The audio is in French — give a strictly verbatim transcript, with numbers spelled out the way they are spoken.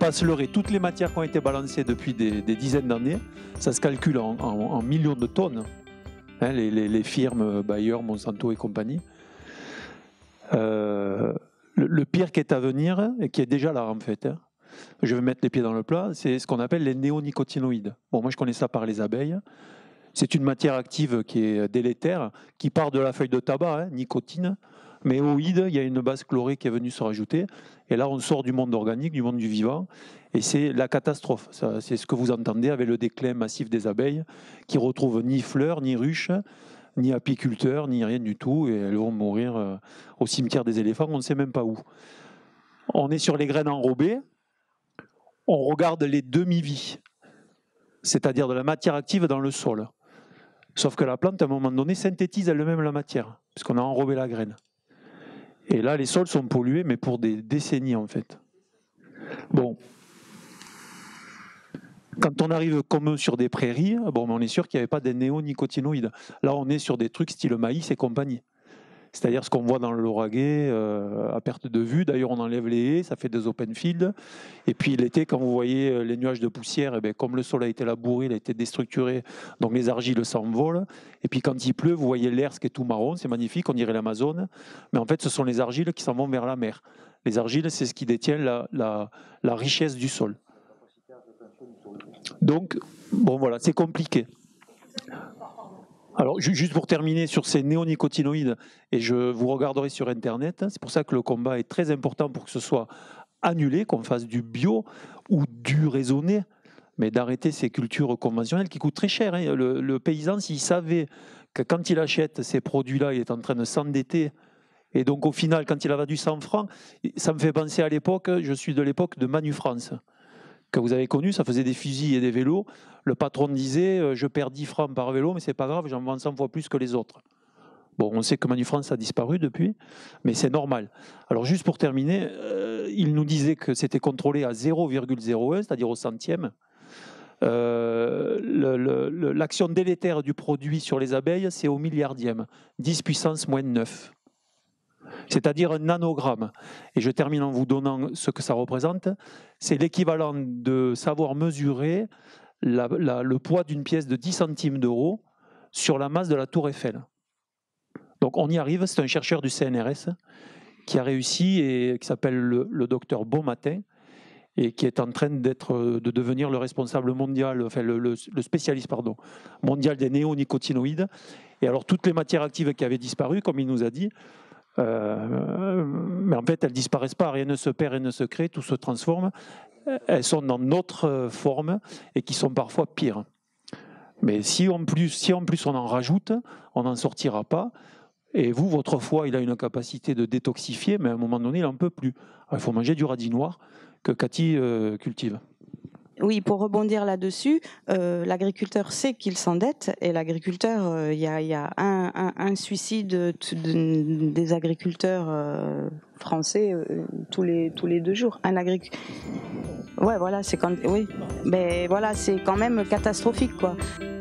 pas se leurrer, toutes les matières qui ont été balancées depuis des, des dizaines d'années, ça se calcule en, en, en millions de tonnes. Hein, les, les, les firmes Bayer, Monsanto et compagnie. Euh, le, le pire qui est à venir, et qui est déjà là en fait, hein, je vais mettre les pieds dans le plat, c'est ce qu'on appelle les néonicotinoïdes. Bon, moi je connais ça par les abeilles. C'est une matière active qui est délétère, qui part de la feuille de tabac, hein, nicotine, mais oïde, il y a une base chlorée qui est venue se rajouter. Et là, on sort du monde organique, du monde du vivant, et c'est la catastrophe. Ça, c'est ce que vous entendez avec le déclin massif des abeilles, qui retrouvent ni fleurs, ni ruches, ni apiculteurs, ni rien du tout, et elles vont mourir au cimetière des éléphants, on ne sait même pas où. On est sur les graines enrobées, on regarde les demi-vies, c'est-à-dire de la matière active dans le sol. Sauf que la plante, à un moment donné, synthétise elle-même la matière, puisqu'on a enrobé la graine. Et là, les sols sont pollués, mais pour des décennies, en fait. Bon. Quand on arrive comme eux sur des prairies, bon, on est sûr qu'il n'y avait pas des néonicotinoïdes. Là, on est sur des trucs style maïs et compagnie. C'est-à-dire ce qu'on voit dans le Lauragais euh, à perte de vue. D'ailleurs, on enlève les haies, ça fait des open fields. Et puis l'été, quand vous voyez les nuages de poussière, eh bien, comme le sol a été labouré, il a été déstructuré, donc les argiles s'envolent. Et puis quand il pleut, vous voyez l'air, ce qui est tout marron, c'est magnifique, on dirait l'Amazone. Mais en fait, ce sont les argiles qui s'en vont vers la mer. Les argiles, c'est ce qui détient la, la, la richesse du sol. Donc, bon voilà, c'est compliqué. Alors, juste pour terminer sur ces néonicotinoïdes, et je vous regarderai sur Internet, c'est pour ça que le combat est très important pour que ce soit annulé, qu'on fasse du bio ou du raisonné, mais d'arrêter ces cultures conventionnelles qui coûtent très cher. Hein. Le, le paysan, s'il savait que quand il achète ces produits-là, il est en train de s'endetter, et donc au final, quand il a vendu cent francs, ça me fait penser à l'époque, je suis de l'époque de Manu France, que vous avez connu, ça faisait des fusils et des vélos. Le patron disait euh, je perds dix francs par vélo, mais c'est pas grave, j'en vends cent fois plus que les autres. Bon, on sait que Manu France a disparu depuis, mais c'est normal. Alors juste pour terminer, euh, il nous disait que c'était contrôlé à zéro virgule zéro un, c'est-à-dire au centième. Euh, le, le, l'action délétère du produit sur les abeilles, c'est au milliardième, dix puissance moins neuf. C'est-à-dire un nanogramme. Et je termine en vous donnant ce que ça représente. C'est l'équivalent de savoir mesurer la, la, le poids d'une pièce de dix centimes d'euros sur la masse de la tour Eiffel. Donc on y arrive, c'est un chercheur du C N R S qui a réussi, et qui s'appelle le, le docteur Beaumatin, et qui est en train d'être, de devenir le responsable mondial, enfin le, le, le spécialiste pardon, mondial des néonicotinoïdes. Et alors toutes les matières actives qui avaient disparu, comme il nous a dit, Euh, mais en fait, elles ne disparaissent pas, rien ne se perd, rien ne se crée, tout se transforme. Elles sont dans notre forme et qui sont parfois pires. Mais si en plus, si en plus on en rajoute, on n'en sortira pas. Et vous, votre foie, il a une capacité de détoxifier, mais à un moment donné, il n'en peut plus. Alors, il faut manger du radis noir que Cathy euh, cultive. Oui, pour rebondir là-dessus, euh, l'agriculteur sait qu'il s'endette, et l'agriculteur, il euh, y, y a un, un, un suicide de, de, des agriculteurs euh, français euh, tous les tous les deux jours. Un agriculteur, ouais, voilà, c'est quand, oui, mais voilà, c'est quand même catastrophique, quoi.